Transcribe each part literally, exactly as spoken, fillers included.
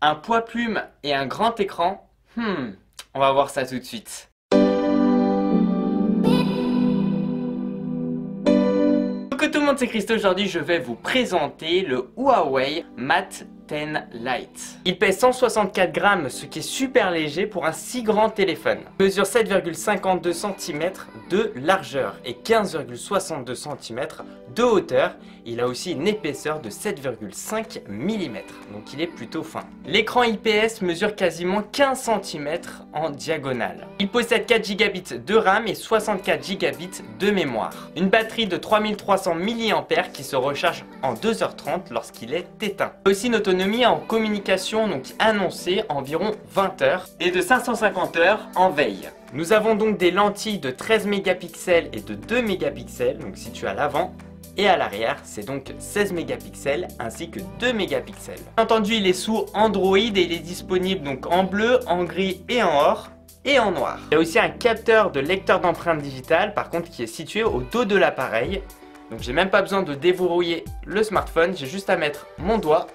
Un poids plume et un grand écran? Hmm, on va voir ça tout de suite. Coucou tout le monde, c'est Christo. Aujourd'hui je vais vous présenter le Huawei Mate dix Lite. Il pèse cent soixante-quatre grammes, ce qui est super léger pour un si grand téléphone. Il mesure sept virgule cinquante-deux centimètres de largeur et quinze virgule soixante-deux centimètres de hauteur. Il a aussi une épaisseur de sept virgule cinq millimètres, donc il est plutôt fin. L'écran I P S mesure quasiment quinze centimètres en diagonale. Il possède quatre gigabits de RAM et soixante-quatre gigabits de mémoire. Une batterie de trois mille trois cents milliampères qui se recharge en deux heures trente lorsqu'il est éteint. Aussi une autonomie en communication donc annoncée environ vingt heures et de cinq cent cinquante heures en veille. Nous avons donc des lentilles de treize mégapixels et de deux mégapixels, donc situées à l'avant. Et à l'arrière, c'est donc seize mégapixels ainsi que deux mégapixels. Bien entendu, il est sous Android et il est disponible donc en bleu, en gris et en or et en noir. Il y a aussi un capteur de lecteur d'empreintes digitales, par contre qui est situé au dos de l'appareil. Donc j'ai même pas besoin de déverrouiller le smartphone, j'ai juste à mettre mon doigt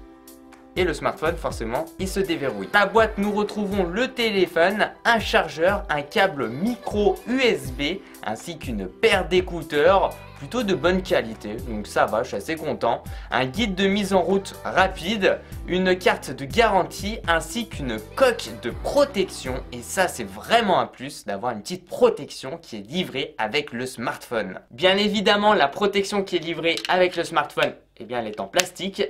et le smartphone forcément il se déverrouille. Dans la boîte nous retrouvons le téléphone, un chargeur, un câble micro U S B ainsi qu'une paire d'écouteurs plutôt de bonne qualité, donc ça va, je suis assez content. Un guide de mise en route rapide, une carte de garantie ainsi qu'une coque de protection, et ça c'est vraiment un plus d'avoir une petite protection qui est livrée avec le smartphone. Bien évidemment la protection qui est livrée avec le smartphone, eh bien elle est en plastique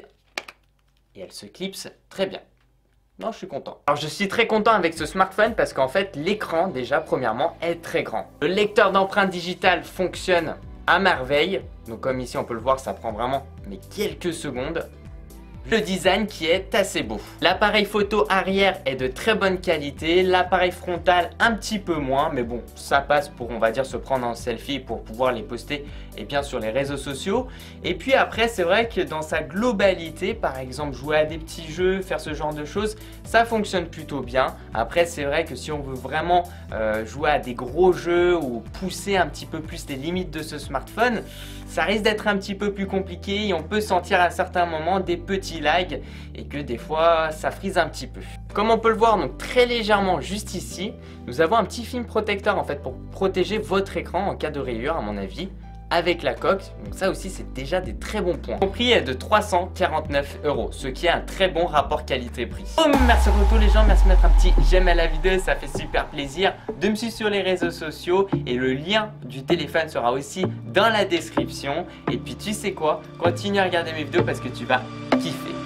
et elle se clipse très bien. Non, je suis content. Alors je suis très content avec ce smartphone parce qu'en fait l'écran déjà premièrement est très grand. Le lecteur d'empreintes digitales fonctionne à merveille, donc comme ici on peut le voir, ça prend vraiment mais quelques secondes. Le design qui est assez beau. L'appareil photo arrière est de très bonne qualité, l'appareil frontal un petit peu moins, mais bon, ça passe pour, on va dire, se prendre en selfie pour pouvoir les poster et bien sur les réseaux sociaux. Et puis après, c'est vrai que dans sa globalité, par exemple jouer à des petits jeux, faire ce genre de choses, ça fonctionne plutôt bien. Après, c'est vrai que si on veut vraiment euh, jouer à des gros jeux ou pousser un petit peu plus les limites de ce smartphone, ça risque d'être un petit peu plus compliqué et on peut sentir à certains moments des petits lags et que des fois ça frise un petit peu. Comme on peut le voir donc très légèrement juste ici, nous avons un petit film protecteur en fait pour protéger votre écran en cas de rayure à mon avis, avec la coque, donc ça aussi c'est déjà des très bons points. Le prix est de trois cent quarante-neuf euros, ce qui est un très bon rapport qualité-prix. Oh, merci beaucoup les gens, merci de mettre un petit j'aime à la vidéo, ça fait super plaisir. De me suivre sur les réseaux sociaux et le lien du téléphone sera aussi dans la description. Et puis tu sais quoi, continue à regarder mes vidéos parce que tu vas kiffer.